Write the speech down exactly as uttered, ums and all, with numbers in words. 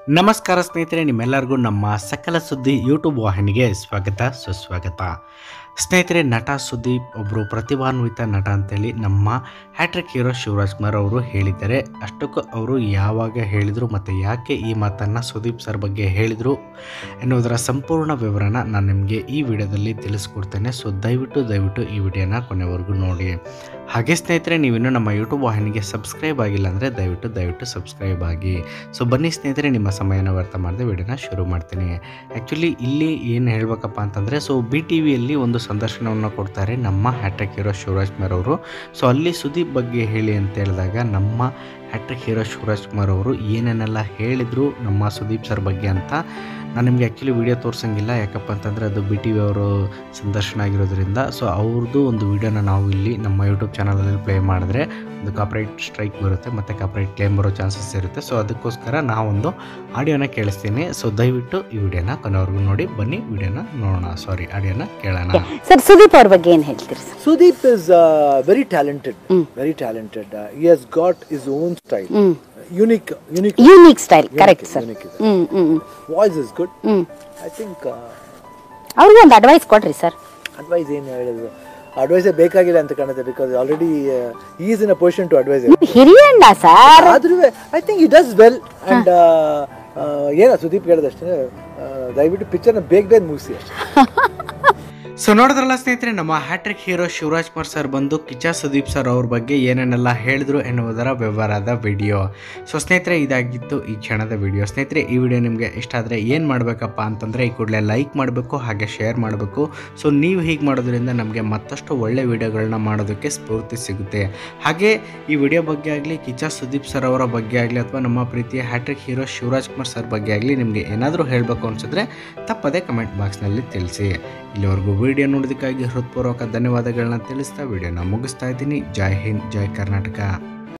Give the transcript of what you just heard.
ನಮಸ್ಕಾರ ಸ್ನೇಹಿತರೆ, ನಿಮ್ಮೆಲ್ಲರಿಗೂ ನಮ್ಮ ಸಕಲ ಸುದ್ದಿ ಯೂಟ್ಯೂಬ್ ವಾಹಿನಿಗೆ ಸ್ವಾಗತ ಸುಸ್ವಾಗತ. ಸ್ನೇಹಿತರೆ, ನಟ ಸುದೀಪ್ ಒಬ್ಬರು ಪ್ರತಿಭಾನ್ವಿತ ನಟ ಅಂತೇಳಿ ನಮ್ಮ ಹ್ಯಾಟ್ರಿಕ್ ಹೀರೋ ಶಿವರಾಜ್ ಕುಮಾರ್ ಅವರು ಹೇಳಿದ್ದಾರೆ. ಅಷ್ಟಕ್ಕೂ ಅವರು ಯಾವಾಗ ಹೇಳಿದರು ಮತ್ತು ಯಾಕೆ ಈ ಮಾತನ್ನು ಸುದೀಪ್ ಸರ್ ಬಗ್ಗೆ ಹೇಳಿದರು ಎನ್ನುವುದರ ಸಂಪೂರ್ಣ ವಿವರನ ನಾನು ನಿಮಗೆ ಈ ವಿಡಿಯೋದಲ್ಲಿ ತಿಳಿಸ್ಕೊಡ್ತೇನೆ. ಸೊ ದಯವಿಟ್ಟು ದಯವಿಟ್ಟು ಈ ವಿಡಿಯೋನ ಕೊನೆವರೆಗೂ ನೋಡಿ. ಹಾಗೆ ಸ್ನೇಹಿತರೆ, ನೀವಿನ್ನೂ ನಮ್ಮ ಯೂಟ್ಯೂಬ್ ವಾಹಿನಿಗೆ ಸಬ್ಸ್ಕ್ರೈಬ್ ಆಗಿಲ್ಲ ಅಂದರೆ ದಯವಿಟ್ಟು ದಯವಿಟ್ಟು ಸಬ್ಸ್ಕ್ರೈಬ್ ಆಗಿ. ಸೊ ಬನ್ನಿ ಸ್ನೇಹಿತರೆ, ನಿಮ್ಮ ಸಮಯನ ವ್ಯರ್ಥ ಮಾಡದೆ ವಿಡಿಯೋನ ಶುರು ಮಾಡ್ತೀನಿ. ಆ್ಯಕ್ಚುಲಿ ಇಲ್ಲಿ ಏನು ಹೇಳಬೇಕಪ್ಪ ಅಂತಂದರೆ, ಸೊ ಬಿ ಟಿ ವಿಯಲ್ಲಿ ಒಂದು ಸಂದರ್ಶನವನ್ನು ಕೊಡ್ತಾರೆ ನಮ್ಮ ಹ್ಯಾಟ್ರಿಕ್ ಹೀರೋ ಶಿವರಾಜ್ ಕುಮಾರ್ ಅವರು. ಸೊ ಅಲ್ಲಿ ಸುದೀಪ್ ಬಗ್ಗೆ ಹೇಳಿ ಅಂತ ಹೇಳಿದಾಗ ನಮ್ಮ ಹ್ಯಾಟ್ರಿಕ್ ಹೀರೋ ಶಿವರಾಜ್ ಕುಮಾರ್ ಅವರು ಏನೇನೆಲ್ಲ ಹೇಳಿದರು ನಮ್ಮ ಸುದೀಪ್ ಸರ್ ಬಗ್ಗೆ ಅಂತ ನಾನು ನಿಮಗೆ ಆ್ಯಕ್ಚುಲಿ ವಿಡಿಯೋ ತೋರಿಸಂಗಿಲ್ಲ. ಯಾಕಪ್ಪ ಅಂತಂದರೆ ಅದು ಬಿ ಟಿ ವಿ ಅವರು ಸಂದರ್ಶನ ಆಗಿರೋದ್ರಿಂದ. ಸೊ ಅವ್ರದ್ದು ಒಂದು ವಿಡಿಯೋನ ನಾವು ಇಲ್ಲಿ ನಮ್ಮ ಯೂಟ್ಯೂಬ್ ಚಾನಲಲ್ಲಿ ಪ್ಲೇ ಮಾಡಿದ್ರೆ ಒಂದು ಕಾಪ್ರೈಟ್ ಸ್ಟ್ರೈಕ್ ಬರುತ್ತೆ ಮತ್ತು ಕಾಪ್ರೈಟ್ ಕ್ಲೇಮ್ ಬರೋ ಚಾನ್ಸಸ್ ಇರುತ್ತೆ. ಸೊ ಅದಕ್ಕೋಸ್ಕರ ನಾವೊಂದು ಆಡಿಯೋನ ಕೇಳಿಸ್ತೀನಿ. ಸೊ ದಯವಿಟ್ಟು ಈ ವಿಡಿಯೋನ ಕೊನೆವರೆಗೂ ನೋಡಿ. ಬನ್ನಿ ವಿಡಿಯೋನ ನೋಡೋಣ, ಸಾರಿ ಆಡಿಯೋನ ಕೇಳೋಣ. ಸರ್, ಸುದೀಪ್ ಅವ್ರ ಬಗ್ಗೆ ಏನು ಹೇಳ್ತೀರಿ? Sudeep is uh, very talented, mm. very talented. Uh, he has got his own style, mm. unique, unique, unique style. Unique, correct, sir. Unique, mm, mm. Voice is good. Mm. I think. ಅವ್ರಿಗೆ ಒಂದು advice ಕೊಡ್ರಿ sir. Advice ಏನು ಹೇಳೋದು, advice ಬೇಕಾಗಿಲ್ಲ ಅಂತ ಕಾಣುತ್ತೆ. Because already he is in a position to advise. Hiriyanna sir. ಆದ್ರೂ I think he does well. and ಏನೋ ಸುದೀಪ್ ಹೇಳಿದಷ್ಟೇ, ದಯವಿಟ್ಟು ಪಿಕ್ಚರ್ನ ಬೇಗ ಬೇಗ ಮುಗಿಸಿ ಅಷ್ಟೇ. ಸೊ ನೋಡಿದ್ರಲ್ಲ ಸ್ನೇಹಿತರೆ, ನಮ್ಮ hat trick hero Shivaraj Kumar sir ಬಂದು ಕಿಚ್ಚ ಸುದೀಪ್ ಸರ್ ಅವ್ರ ಬಗ್ಗೆ ಏನೇನೆಲ್ಲ ಹೇಳಿದ್ರು ಎನ್ನುವುದರ ವಿವರದ ವಿಡಿಯೋ. ಸೊ ಸ್ನೇಹಿತರೆ, ಇದಾಗಿತ್ತು ಈ ಕ್ಷಣದ ವಿಡಿಯೋ. ಸ್ನೇಹಿತರೆ, ಈ ವಿಡಿಯೋ ನಿಮಗೆ ಇಷ್ಟ ಆದರೆ ಏನು ಮಾಡಬೇಕಪ್ಪ ಅಂತಂದರೆ ಈ ಕೂಡಲೇ ಲೈಕ್ ಮಾಡಬೇಕು, ಹಾಗೆ ಶೇರ್ ಮಾಡಬೇಕು. ಸೊ ನೀವು ಹೀಗೆ ಮಾಡೋದ್ರಿಂದ ನಮಗೆ ಮತ್ತಷ್ಟು ಒಳ್ಳೆ ವಿಡಿಯೋಗಳನ್ನ ಮಾಡೋದಕ್ಕೆ ಸ್ಫೂರ್ತಿ ಸಿಗುತ್ತೆ. ಹಾಗೆ ಈ ವಿಡಿಯೋ ಬಗ್ಗೆ ಆಗಲಿ, ಕಿಚ್ಚ ಸುದೀಪ್ ಸರ್ ಅವರ ಬಗ್ಗೆ ಆಗಲಿ, ಅಥವಾ ನಮ್ಮ ಪ್ರೀತಿಯ hat trick hero Shivaraj Kumar sir ಬಗ್ಗೆ ಆಗಲಿ ನಿಮಗೆ ಏನಾದರೂ ಹೇಳಬೇಕು ಅನಿಸಿದ್ರೆ ತಪ್ಪದೇ ಕಮೆಂಟ್ ಬಾಕ್ಸ್ನಲ್ಲಿ ತಿಳಿಸಿ. ಇಲ್ಲಿವರೆಗೂ ವಿಡಿಯೋ ನೋಡೋದಕ್ಕಾಗಿ ಹೃತ್ಪೂರ್ವಕ ಧನ್ಯವಾದಗಳನ್ನ ತಿಳಿಸ್ತಾ ವಿಡಿಯೋನ ಮುಗಿಸ್ತಾ ಇದ್ದೀನಿ. ಜೈ ಹಿಂದ್, ಜೈ ಕರ್ನಾಟಕ.